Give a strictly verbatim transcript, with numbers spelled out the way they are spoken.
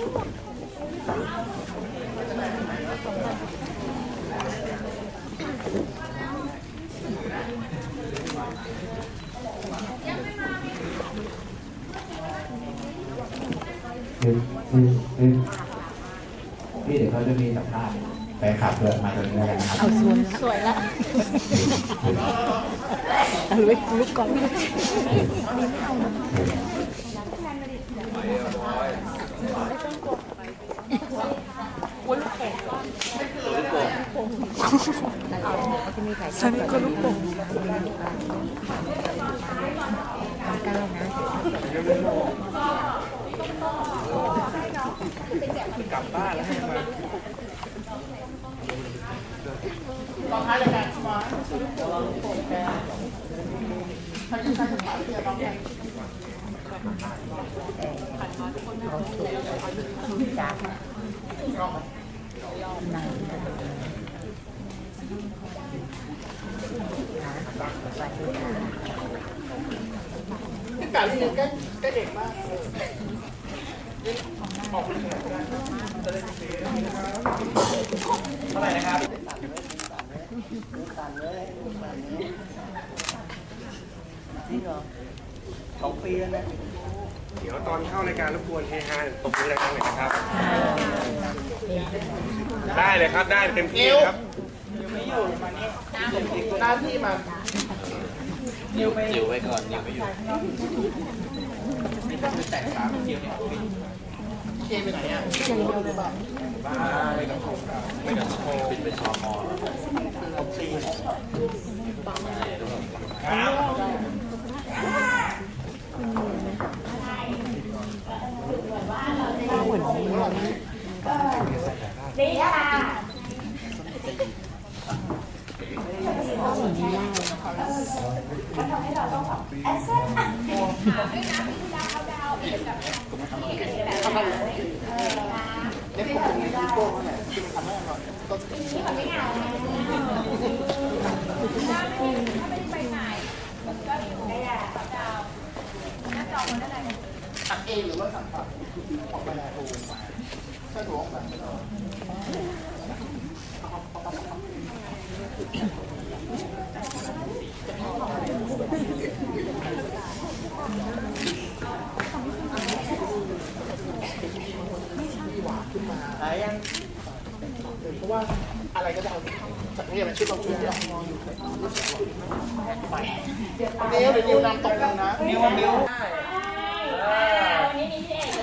พี่เดี๋ยวเขาจะมีสัมภาษณ์แฟนคลับเพื่อมาตรงนี้แล้วนะครับเอาสวยสวยละลุกลุกก่อนฉันก็ลูกโป่งก้าวนะกลับบ้านแล้วให้มาตอนท้ายรายการใช่ไหมใครจะใช้ภาษาที่จะต้องแข่งการเรียนก็เด็กมากเท่าไหร่นะครับจริงเหรอสองปีแล้วนะเดี๋ยวตอนเข้ารายการรบกวนเฮฮาตบมือรายการหน่อยนะครับได้เลยครับได้เต็มที่ครับนิวไม่อยู่มานี่หน้าที่มันนิวไปนิวไว้ก่อนนิวไม่อยู่นี่ต้องแตกขาเที่ยวเนี่ยเคไปไหนอ่ะเคไปหรือเปล่าบ้าไม่ต้องโทรไม่ต้องโทรเป็นไปชอมอผมตีดีค่ะมันทำให้เราต้องแบบแอสเซนต์เด็กคนนี้ที่โก้เขาเนี่ยคือมันทำให้อร่อยต้นที่มันไม่งานถ้าไม่ไปไหนมันก็ได้แหละดาวหน้าจอมันได้อะไรสั่งเองหรือว่าสั่งตัดออกมาแล้วโทรมาใช่ถูกแบบอะไรยังเพราะว่าอะไรก็ได้จากนี้อะไรชื่อเราช่วยได้ไปเดี๋ยวเดี๋ยวนิวนำตรงกันนะนิวนิววันนี้มีพี่เอก